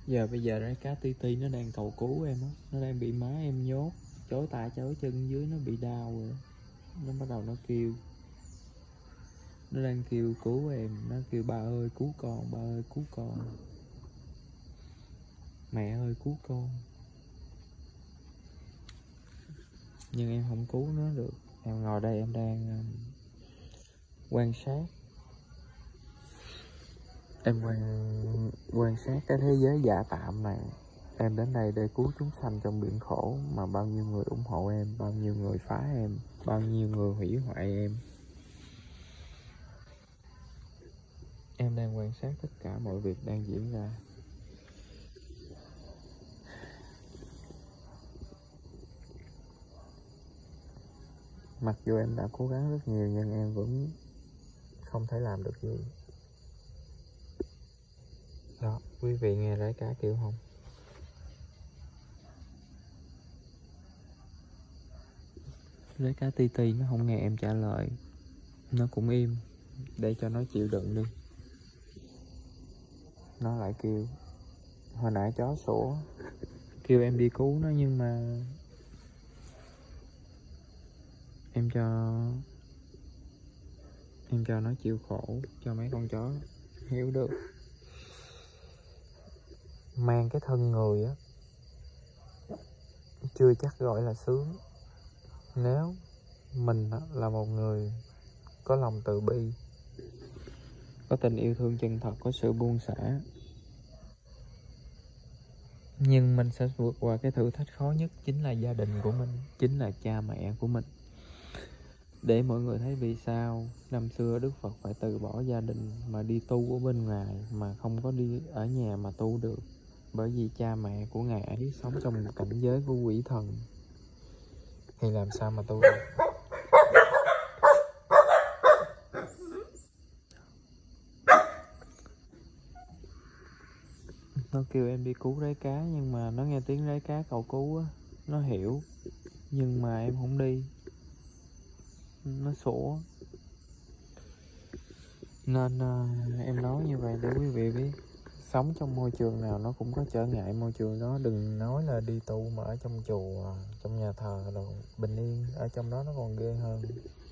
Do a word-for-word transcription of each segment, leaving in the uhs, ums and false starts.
Giờ bây giờ rái cá ti ti nó đang cầu cứu em á, nó đang bị má em nhốt chối tay chối chân dưới, nó bị đau rồi, nó bắt đầu nó kêu, nó đang kêu cứu em, nó kêu ba ơi cứu con, ba ơi cứu con, mẹ ơi cứu con. Nhưng em không cứu nó được, em ngồi đây em đang um, quan sát, em quan quan sát cái thế giới giả tạm này. Em đến đây để cứu chúng sanh trong biển khổ mà bao nhiêu người ủng hộ em, bao nhiêu người phá em, bao nhiêu người hủy hoại em. Em đang quan sát tất cả mọi việc đang diễn ra. Mặc dù em đã cố gắng rất nhiều nhưng em vẫn không thể làm được gì. Đó, quý vị nghe rái cá kêu không? Rái cá ti ti nó không nghe em trả lời, nó cũng im để cho nó chịu đựng đi. Nó lại kêu. Hồi nãy chó sủa kêu em đi cứu nó, nhưng mà em cho em cho nó chịu khổ, cho mấy con chó hiểu được. Mang cái thân người á chưa chắc gọi là sướng. Nếu mình là một người có lòng từ bi, có tình yêu thương chân thật, có sự buông xả, nhưng mình sẽ vượt qua cái thử thách khó nhất, chính là gia đình của mình, chính là cha mẹ của mình. Để mọi người thấy vì sao năm xưa Đức Phật phải từ bỏ gia đình mà đi tu ở bên ngoài, mà không có đi ở nhà mà tu được. Bởi vì cha mẹ của Ngài ấy sống trong một cảnh giới của quỷ thần, thì làm sao mà tu được. Nó kêu em đi cứu rái cá, nhưng mà nó nghe tiếng rái cá cầu cứu á, nó hiểu, nhưng mà em không đi. Nó sủa. Nên uh, em nói như vậy để quý vị biết, sống trong môi trường nào nó cũng có trở ngại môi trường đó. Đừng nói là đi tu mà ở trong chùa, trong nhà thờ đồ bình yên, ở trong đó nó còn ghê hơn.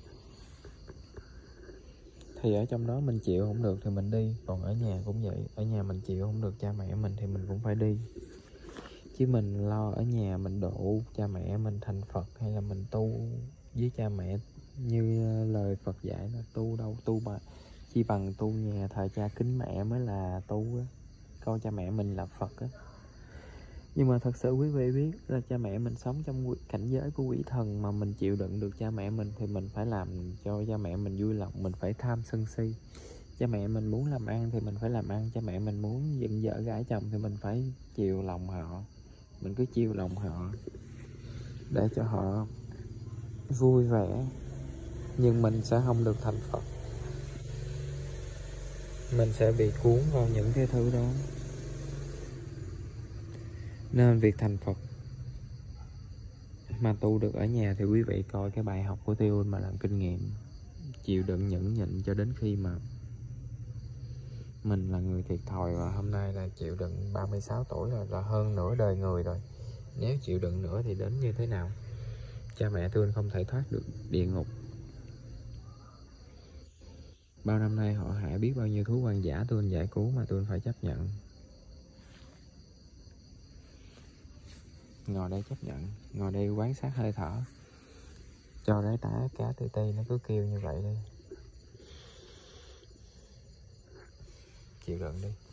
Thì ở trong đó mình chịu không được thì mình đi, còn ở nhà cũng vậy. Ở nhà mình chịu không được cha mẹ mình thì mình cũng phải đi. Chứ mình lo ở nhà mình độ cha mẹ mình thành Phật, hay là mình tu với cha mẹ như lời Phật dạy là tu đâu, tu mà chỉ bằng tu nhà thờ cha kính mẹ mới là tu á, coi cha mẹ mình là Phật á. Nhưng mà thật sự quý vị biết là cha mẹ mình sống trong cảnh giới của quỷ thần, mà mình chịu đựng được cha mẹ mình thì mình phải làm cho cha mẹ mình vui lòng, mình phải tham sân si. Cha mẹ mình muốn làm ăn thì mình phải làm ăn, cha mẹ mình muốn dựng vợ gả chồng thì mình phải chiều lòng họ. Mình cứ chiều lòng họ để cho họ vui vẻ, nhưng mình sẽ không được thành Phật. Mình sẽ bị cuốn vào những cái thứ đó. Nên việc thành Phật mà tu được ở nhà thì quý vị coi cái bài học của Tiêu mà làm kinh nghiệm. Chịu đựng nhẫn nhịn cho đến khi mà mình là người thiệt thòi. Và hôm nay là chịu đựng ba mươi sáu tuổi rồi, là hơn nửa đời người rồi. Nếu chịu đựng nữa thì đến như thế nào? Cha mẹ tôi không thể thoát được địa ngục. Bao năm nay họ hại biết bao nhiêu thú hoang dã tôi giải cứu mà tôi phải chấp nhận. Ngồi đây chấp nhận, ngồi đây quan sát hơi thở, cho rái tả cá ti ti nó cứ kêu như vậy đi. Chịu đựng đi.